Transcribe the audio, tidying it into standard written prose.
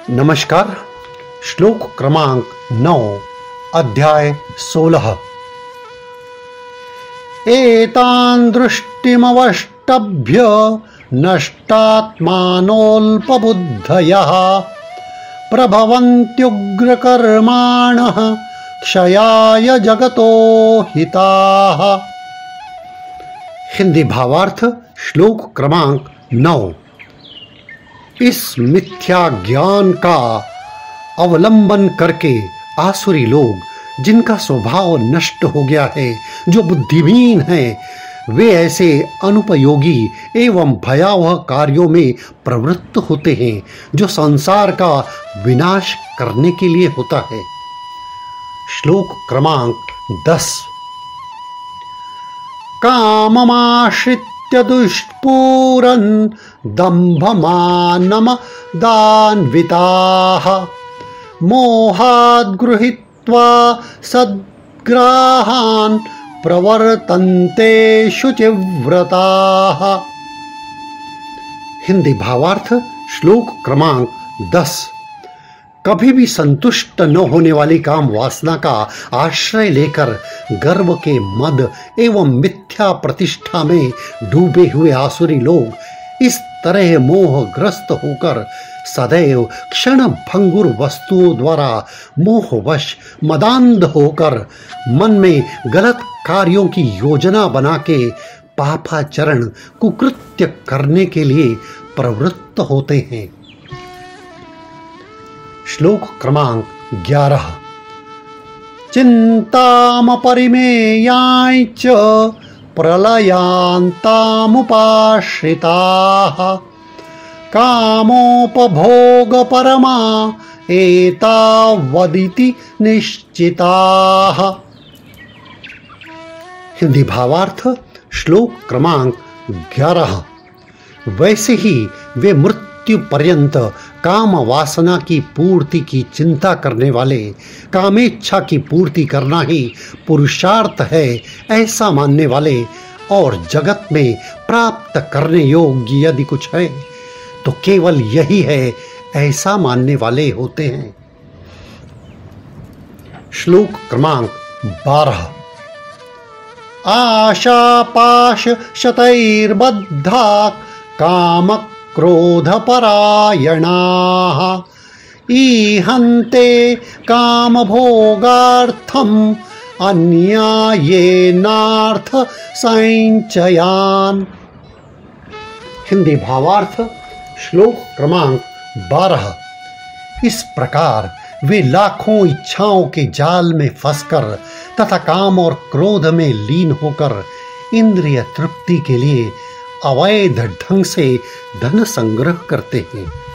नमस्कार। श्लोक क्रमांक 9 अध्याय 16। एतान् दृष्टिमवष्टभ्य नष्टात्मानोऽल्पबुद्धयः प्रभवन्त्युग्रकर्माणः क्षयाय जगतो हिताः। हिंदी भावार्थ। श्लोक क्रमांक 9। इस मिथ्या ज्ञान का अवलंबन करके आसुरी लोग, जिनका स्वभाव नष्ट हो गया है, जो बुद्धिहीन हैं, वे ऐसे अनुपयोगी एवं भयावह कार्यों में प्रवृत्त होते हैं जो संसार का विनाश करने के लिए होता है। श्लोक क्रमांक 10। काममाश्रित्य दुष्पूरन् दम्भमानमदान्विताः मोहाद् गृहीत्वा सद्ग्राहान् प्रवर्तन्ते शुचिव्रताः। हिंदी भावार्थ। श्लोक क्रमांक 10। कभी भी संतुष्ट न होने वाली काम वासना का आश्रय लेकर गर्व के मद एवं मिथ्या प्रतिष्ठा में डूबे हुए आसुरी लोग इस तरह मोहग्रस्त होकर सदैव क्षण भंगुर वस्तुओं द्वारा मोहवश मदांध होकर मन में गलत कार्यों की योजना बना के पापाचरण कुकृत्य करने के लिए प्रवृत्त होते हैं। श्लोक क्रमांक 11। चिन्तामपरिमेयाञ्च प्रलयान्तामुपाश्रिताः कामोपभोगपरमा एतावदिति निश्चिताः। हिंदी भावार्थ। श्लोक क्रमांक 11। वैसे ही वे मृत्यु पर्यंत काम वासना की पूर्ति की चिंता करने वाले, कामेच्छा की पूर्ति करना ही पुरुषार्थ है ऐसा मानने वाले, और जगत में प्राप्त करने योग्य यदि कुछ है तो केवल यही है ऐसा मानने वाले होते हैं। श्लोक क्रमांक 12। आशापाश शतैर्बद्धा काम क्रोधपरायणाः ईहन्ते कामभोगार्थम् अन्यायेनार्थ संचयान्। हिंदी भावार्थ। श्लोक क्रमांक 12। इस प्रकार वे लाखों इच्छाओं के जाल में फंसकर तथा काम और क्रोध में लीन होकर इंद्रिय तृप्ति के लिए अवैध ढंग से धन संग्रह करते हैं।